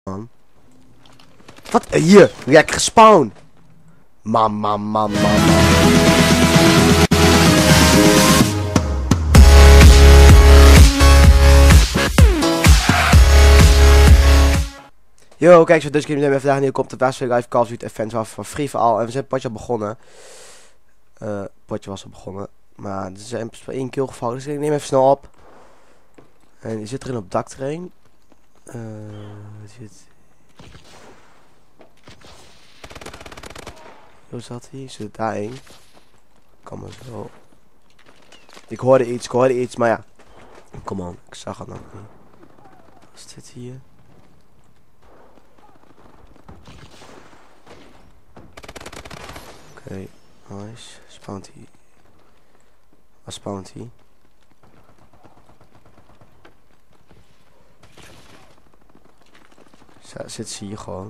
Man. Wat? Hier! Lekker gespawn! Man. Yo, kijk zo, dus ik neem vandaag nieuw komt de Westfield Live Call of Duty Event van Free for All. En we zijn het potje al begonnen. Potje was al begonnen. Maar er zijn pas 1 kill gevallen, dus ik neem even snel op. En die zit erin op dakterrein. Hoe zat hij? Zit daarheen? Kom maar zo. Ik hoorde iets, maar ja. Kom on, ik zag het nog niet. Wat is dit hier? Oké, nice. Spawnt hij. Waar spawnt hij? Zit ze hier gewoon.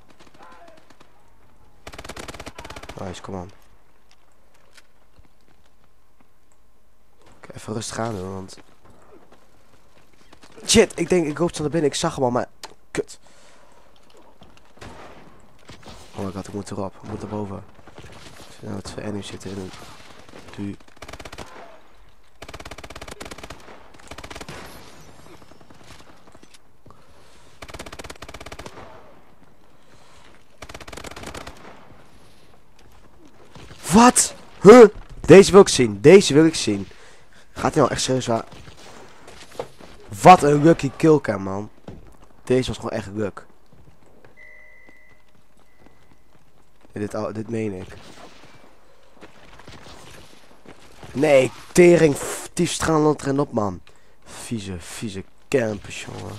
Nice, kom aan. Even rustig aan doen, want... Shit, ik hoop zo naar binnen. Ik zag hem al, maar... Kut. Oh my god, ik moet erop. Ik moet erboven. Er zijn nou 2 enemies zitten in een... Du. Wat? Huh? Deze wil ik zien. Gaat hij nou echt serieus waar? Wat een lucky killcam, man. Deze was gewoon echt luck. Dit meen ik. Nee, tering, tiefstralend erin op, man. Vieze campers, jongen.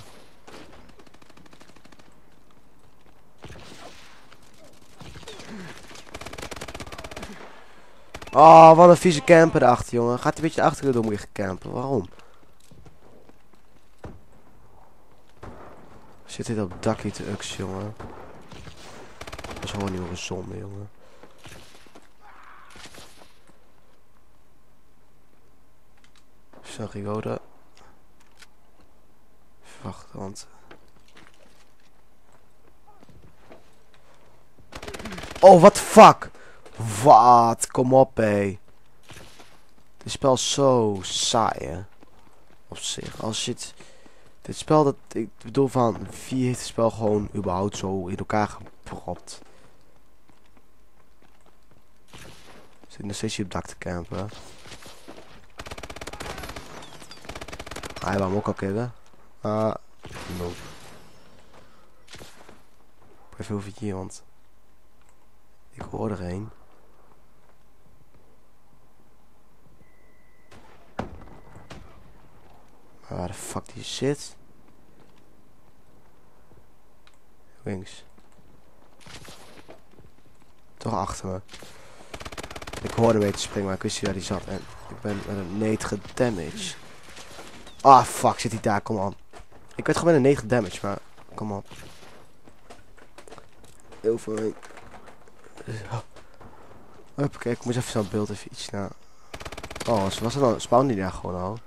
Oh, wat een vieze camper erachter, jongen. Gaat een beetje achter door moet je campen. Waarom? Zit dit op het dakje te uks, jongen? Dat is gewoon niet meer zonde, jongen. Sorry, Goda. Wacht, want... Oh, what the fuck? Wat? Kom op, hé. Dit spel is zo saai, hè. Op zich. Als je het... Dit spel, dat... Ik bedoel van... Wie heeft het spel gewoon überhaupt zo in elkaar gepropt? Zit nog steeds hier op dak te campen. Hij wou hem ook al killen. Nope. Even over hier, want... Ik hoor er een. Waar de fuck die zit? Links. Toch achter me. Ik hoorde mee te springen, maar ik wist niet waar die zat. En ik ben met een 9 damage. Ah, fuck, zit hij daar? Kom aan. Ik werd gewoon met een 9 damage, maar... Kom op. Heel veel... Huppakee, ik moest even zo'n beeld even iets naar... Oh, was er dan... Spawnde die daar gewoon al?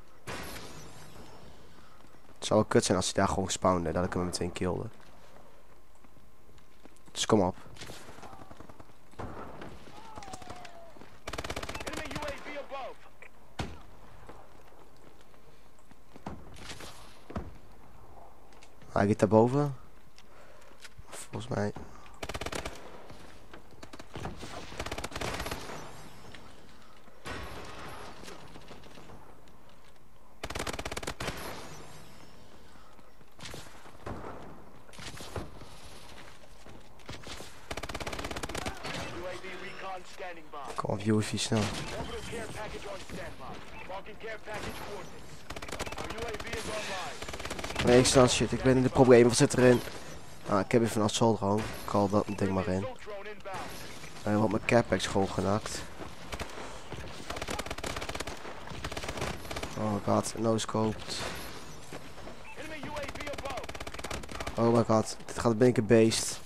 Het zou wel kut zijn als hij daar gewoon spawnde, dat ik hem meteen killde. Dus kom op. Hij gaat daarboven. Volgens mij... Kom op, UAV snel. Nee, ik sta shit, ik ben in de problemen, wat zit erin? Ah, ik heb even een assault gewoon. Ik haal dat ding maar in. En wordt mijn capex gewoon genakt. Oh my god, no scoped. Oh my god, dit gaat een beest.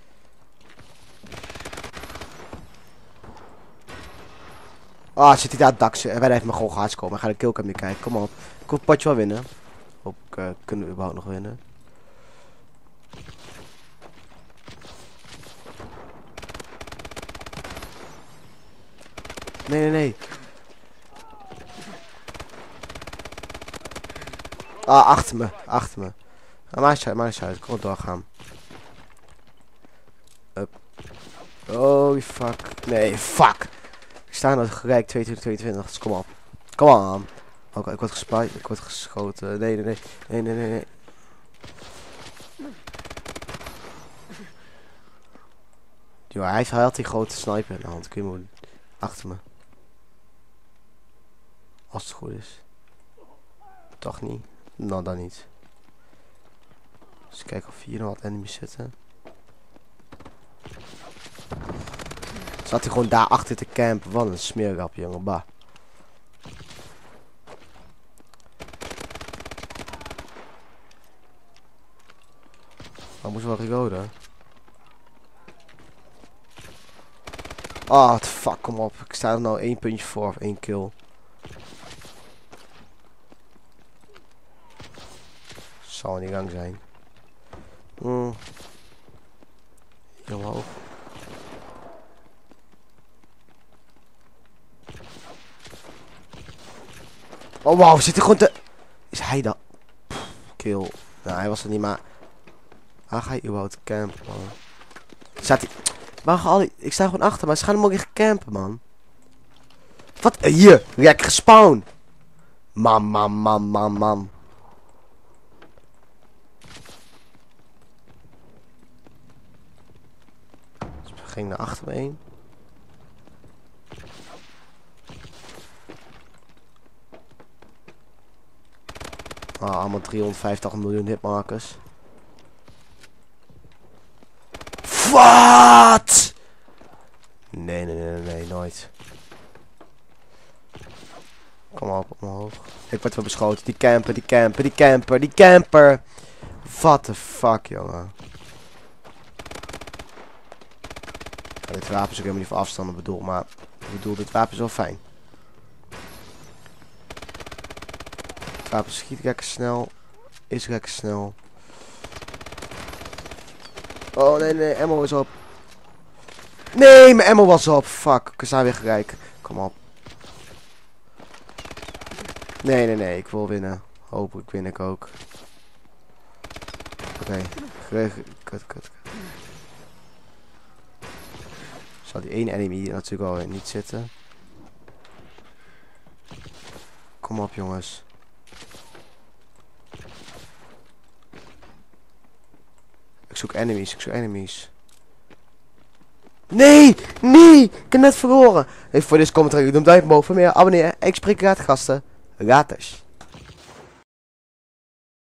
Ah, zit hij daar dak. En wij heeft me gewoon gehard komen. Ga de killcam meer kijken. Kom op. Ik wil het potje wel winnen. Hoop kunnen we überhaupt nog winnen. Nee, nee, nee. Ah, achter me. Achter me. Maak eens uit, maak eens uit. Ik kon doorgaan. Up. Oh, fuck. Nee, fuck. Ik sta nou gelijk 22, dus kom op. Kom aan. Oké, ik word gespuit. Ik word geschoten. Nee, nee, nee. Nee, nee, nee, nee. Yo, hij had die grote sniper in de hand. Kun je me achter me. Als het goed is. Toch niet? Nou, dan niet. Dus kijken of hier nog wat enemies zitten. Zat hij gewoon daar achter te campen. Wat een smeergrap, jongen. Bah. Waar moest wel reloaden? Ah, what the fuck, kom op. Ik sta er nou 1 puntje voor of 1 kill. Zal in gang zijn. Hier omhoog. Oh wauw, zit hij gewoon te... Is hij dat? Kill. Nou, hij was er niet, maar... Waar ga je überhaupt campen, man? Staat hij... Waar ga al... Ik sta gewoon achter, maar ze gaan hem ook echt campen, man. Wat? Hier! Rek gespawn! Man, man, man, man, man. Dus we gingen naar achter me heen. Ah, allemaal 350 miljoen hitmarkers. Wat? Nee, nee, nee, nee, nooit. Kom op, omhoog. Ik word wel beschoten. Die camper, die camper, die camper, die camper. What the fuck, jongen. Ja, dit wapen is ook helemaal niet voor afstanden bedoeld, maar ik bedoel, dit wapen is wel fijn. Het wapen schiet lekker snel. Is lekker snel. Oh nee, nee, ammo is op. Nee, mijn ammo was op. Fuck, ik sta weer gelijk. Kom op. Nee, nee, nee, ik wil winnen. Hopelijk win ik ook. Oké, kut. Zal die één enemy hier natuurlijk al niet zitten. Kom op, jongens. Ik zoek enemies, Nee, nee, ik heb net verloren. Hey, voor deze commentaar, doe een duimpje omhoog voor meer, abonneer. Ik spreek graag gasten. Laters.